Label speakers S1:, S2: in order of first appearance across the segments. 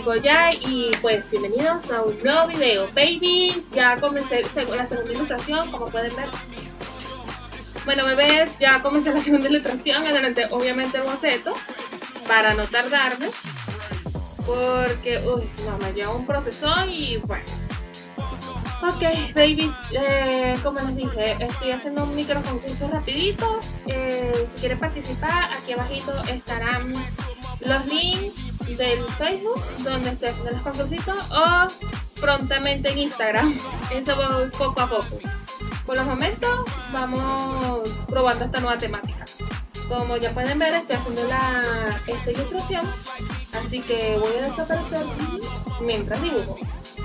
S1: llegó ya y pues bienvenidos a un nuevo video, babies. Ya comencé la segunda ilustración, como pueden ver. Bueno, bebés, ya comencé la segunda ilustración. Adelante, obviamente el boceto para no tardarme, porque no, me lleva un proceso y bueno. Ok, babies, como les dije, estoy haciendo un micro concurso rapiditos. Si quieren participar, aquí abajito estarán los links del Facebook donde estoy haciendo los concursitos, o prontamente en Instagram. Eso voy poco a poco. Por los momentos vamos probando esta nueva temática. Como ya pueden ver, estoy haciendo esta ilustración, así que voy a desaparecer mientras dibujo.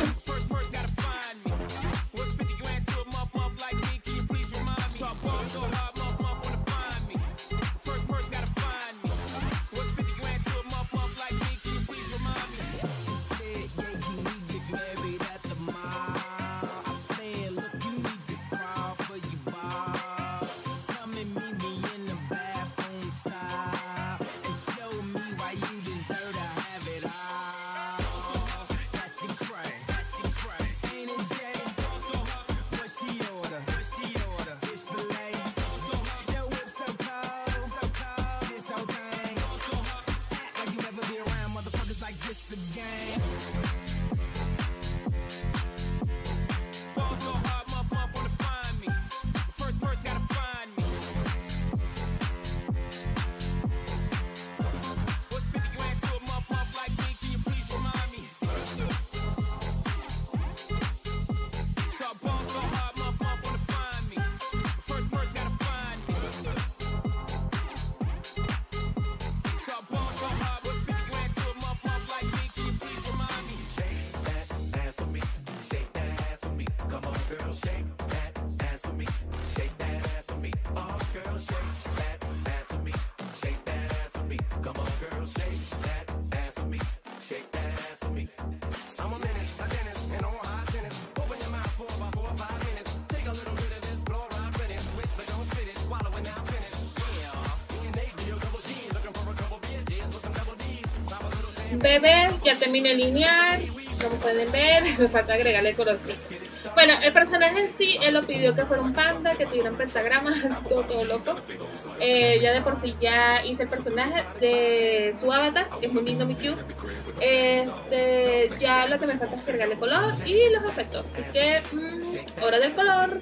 S1: Bebés, ya terminé de linear, como pueden ver, me falta agregarle colorcito. Bueno, el personaje en sí, él lo pidió que fuera un panda, que tuviera un pentagrama, todo loco. Ya de por sí ya hice el personaje de su avatar, que es muy lindo, muy cute. Ya lo que me falta es agregarle color y los efectos, así que hora del color.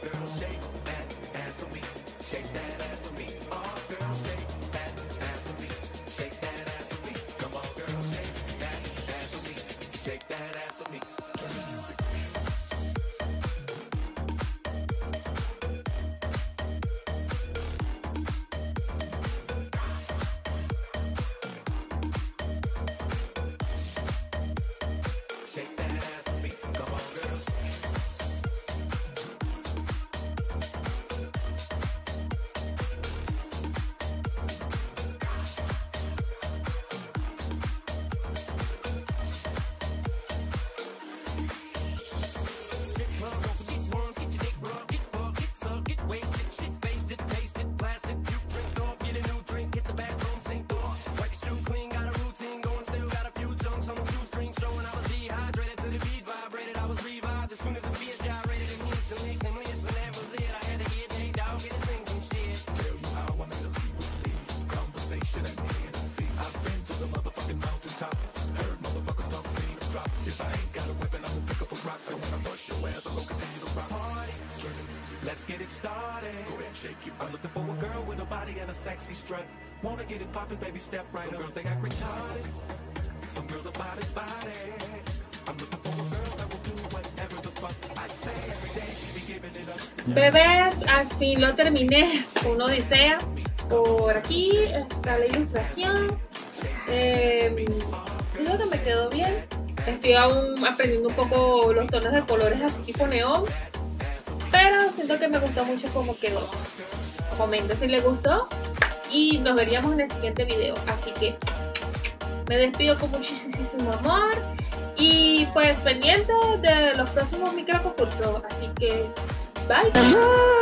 S2: Let's get it started. Go ahead and shake it. I'm looking for a girl with a body and a sexy strut. Wanna get it poppin', baby, step right up. Some girls, they act retarded. Some girls are body. I'm looking for a girl that will do whatever the fuck I say. Every day she be giving it up.
S1: Bebés, así lo terminé. Una odisea. Por aquí está la ilustración. Creo que me quedó bien. Estoy aún aprendiendo un poco los tonos de colores así tipo neón, pero siento que me gustó mucho cómo quedó. Comenten si les gustó y nos veríamos en el siguiente video. Así que me despido con muchísimo amor y pues pendiente de los próximos micro concursos. Así que bye.